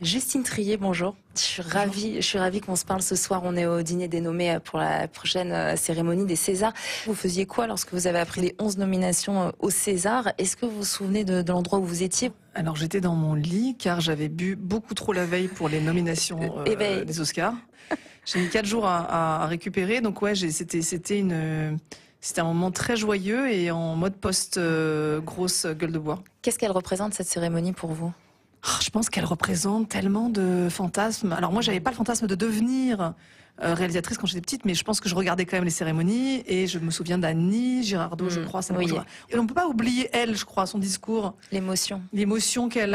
Justine Triet, bonjour. Je suis ravie qu'on se parle ce soir. On est au dîner des nommés pour la prochaine cérémonie des Césars. Vous faisiez quoi lorsque vous avez appris les 11 nominations aux Césars? Est-ce que vous vous souvenez de l'endroit où vous étiez? Alors j'étais dans mon lit car j'avais bu beaucoup trop la veille pour les nominations des Oscars. J'ai mis 4 jours à récupérer, donc ouais, c'était un moment très joyeux et en mode grosse gueule de bois. Qu'est-ce qu'elle représente cette cérémonie pour vous? Je pense qu'elle représente tellement de fantasmes. Alors moi, j'avais pas le fantasme de devenir réalisatrice quand j'étais petite, mais je pense que je regardais quand même les cérémonies et je me souviens d'Annie Girardot, je crois. Ça oui. Et on peut pas oublier elle, je crois, son discours. L'émotion qu'elle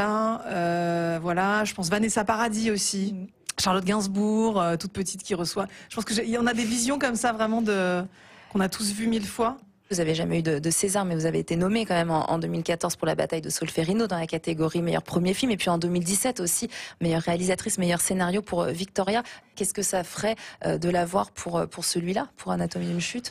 a. Voilà, je pense Vanessa Paradis aussi. Charlotte Gainsbourg, toute petite qui reçoit. Je pense qu'il y en a des visions comme ça vraiment qu'on a tous vu 1000 fois. Vous n'avez jamais eu de César, mais vous avez été nommée quand même en 2014 pour la bataille de Solferino dans la catégorie meilleur premier film, et puis en 2017 aussi meilleure réalisatrice, meilleur scénario pour Victoria. Qu'est-ce que ça ferait de la voir pour celui-là, pour Anatomie d'une chute?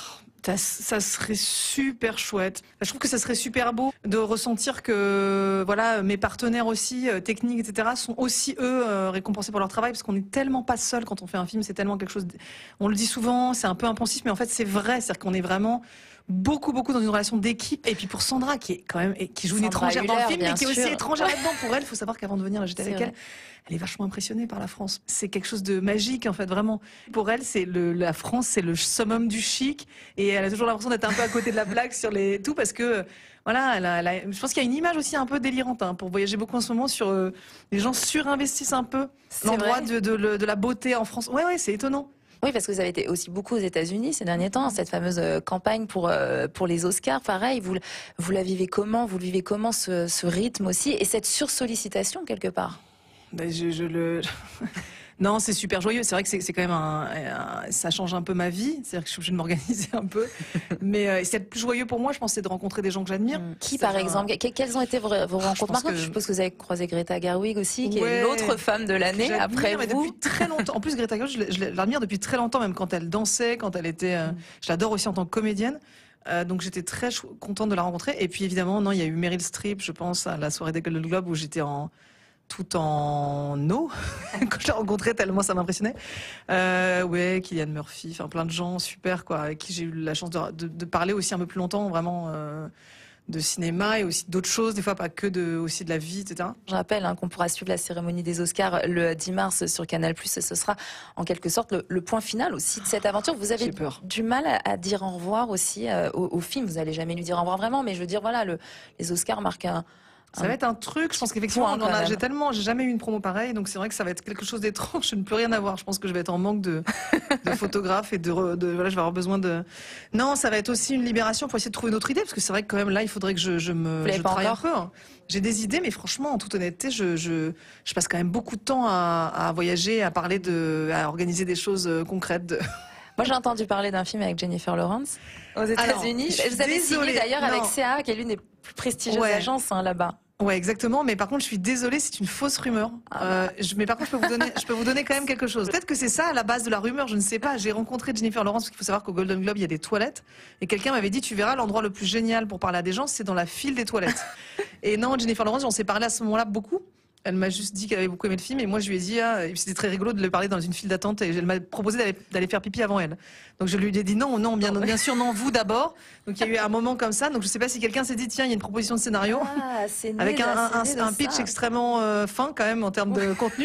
Ça serait super chouette. Je trouve que ça serait super beau de ressentir que voilà, mes partenaires aussi, techniques, etc., sont aussi, eux, récompensés pour leur travail, parce qu'on n'est tellement pas seul quand on fait un film, c'est tellement quelque chose... On le dit souvent, c'est un peu impensif, mais en fait c'est vrai, c'est-à-dire qu'on est vraiment beaucoup dans une relation d'équipe. Et puis pour Sandra, qui joue une étrangère dans le film, mais qui est aussi étrangère là-dedans, pour elle, il faut savoir qu'avant de venir, j'étais avec elle, elle est vachement impressionnée par la France. C'est quelque chose de magique, en fait, vraiment. Pour elle, la France, c'est le summum du chic. Et elle a toujours l'impression d'être un peu à côté de la plaque sur tout, parce que, voilà, je pense qu'il y a une image aussi un peu délirante, hein, pour voyager beaucoup en ce moment, sur les gens surinvestissent un peu l'endroit de la beauté en France. Ouais, c'est étonnant. Oui, parce que vous avez été aussi beaucoup aux États-Unis ces derniers temps, cette fameuse campagne pour les Oscars. Pareil, vous la vivez comment? Vous le vivez comment, ce rythme aussi, et cette sursollicitation quelque part? Ben, Non, c'est super joyeux. C'est vrai que c'est quand même ça change un peu ma vie. C'est-à-dire que je suis obligée de m'organiser un peu. Mais c'est plus joyeux pour moi, je pense, c'est de rencontrer des gens que j'admire. Qui, par exemple? Quelles ont été vos rencontres marquantes? Je suppose que vous avez croisé Greta Gerwig aussi, qui est l'autre femme de l'année après vous. Depuis très longtemps. En plus, Greta Gerwig, je l'admire depuis très longtemps, même quand elle dansait, quand elle était... Je l'adore aussi en tant que comédienne. Donc j'étais très contente de la rencontrer. Et puis évidemment, non, il y a eu Meryl Streep, je pense, à la soirée des Golden Globes où j'étais tout en eau quand je l'ai rencontré, tellement ça m'impressionnait. Ouais, Cillian Murphy, enfin plein de gens super, quoi, avec qui j'ai eu la chance de parler aussi un peu plus longtemps, vraiment de cinéma et aussi d'autres choses, des fois pas que aussi de la vie, etc. Je rappelle qu'on pourra suivre la cérémonie des Oscars le 10 mars sur Canal+, et ce sera en quelque sorte le point final aussi de cette aventure. Vous avez du mal à dire au revoir aussi au film. Vous n'allez jamais lui dire au revoir vraiment, mais je veux dire, voilà, les Oscars marquent ça va être un truc, je pense qu'effectivement, j'ai jamais eu une promo pareille, donc c'est vrai que ça va être quelque chose d'étrange, je ne peux rien avoir. Je pense que je vais être en manque de photographes et voilà, je vais avoir besoin de... Non, ça va être aussi une libération pour essayer de trouver une autre idée, parce que c'est vrai que quand même là, il faudrait que je travaille un peu. Hein. J'ai des idées, mais franchement, en toute honnêteté, je passe quand même beaucoup de temps à voyager, à parler à organiser des choses concrètes. Moi, j'ai entendu parler d'un film avec Jennifer Lawrence aux États-Unis. Vous avez signé d'ailleurs avec CA, qui est l'une des plus prestigieuses agences là-bas. Ouais, exactement. Mais par contre, je suis désolée, c'est une fausse rumeur. Mais par contre, je peux vous donner quand même quelque chose. Peut-être que c'est ça à la base de la rumeur, je ne sais pas. J'ai rencontré Jennifer Lawrence, parce qu'il faut savoir qu'au Golden Globe, il y a des toilettes. Et quelqu'un m'avait dit, tu verras, l'endroit le plus génial pour parler à des gens, c'est dans la file des toilettes. Et non, Jennifer Lawrence, j'en sais parlé à ce moment-là beaucoup. Elle m'a juste dit qu'elle avait beaucoup aimé le film, et moi je lui ai dit, c'était très rigolo de lui parler dans une file d'attente, et elle m'a proposé d'aller faire pipi avant elle. Donc je lui ai dit non, bien sûr, non, vous d'abord. Donc il y a eu un moment comme ça, donc je sais pas si quelqu'un s'est dit, tiens, il y a une proposition de scénario, avec un pitch extrêmement fin quand même en termes de contenu.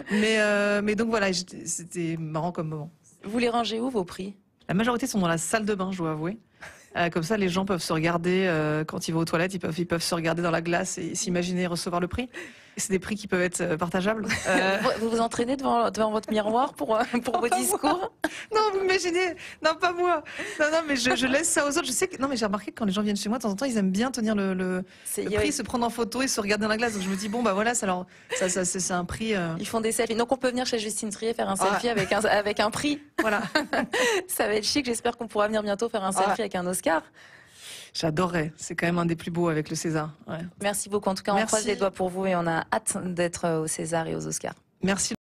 Mais donc voilà, c'était marrant comme moment. Vous les rangez où, vos prix? La majorité sont dans la salle de bain, je dois avouer. Comme ça, les gens peuvent se regarder, quand ils vont aux toilettes, ils peuvent se regarder dans la glace et s'imaginer recevoir le prix. C'est des prix qui peuvent être partageables. Vous vous entraînez devant votre miroir pour vos discours? Non, vous imaginez? Non, pas moi. Non, mais je laisse ça aux autres. Je sais que, non, mais j'ai remarqué que quand les gens viennent chez moi, de temps en temps, ils aiment bien tenir le prix, se prendre en photo et se regarder dans la glace. Donc je me dis, bon, bah voilà, c'est un prix. Ils font des selfies. Donc on peut venir chez Justine Triet faire un selfie avec un prix. Voilà. Ça va être chic. J'espère qu'on pourra venir bientôt faire un selfie avec un Oscar. J'adorerais. C'est quand même un des plus beaux avec le César. Ouais. Merci beaucoup. En tout cas, on croise les doigts pour vous et on a hâte d'être au César et aux Oscars. Merci.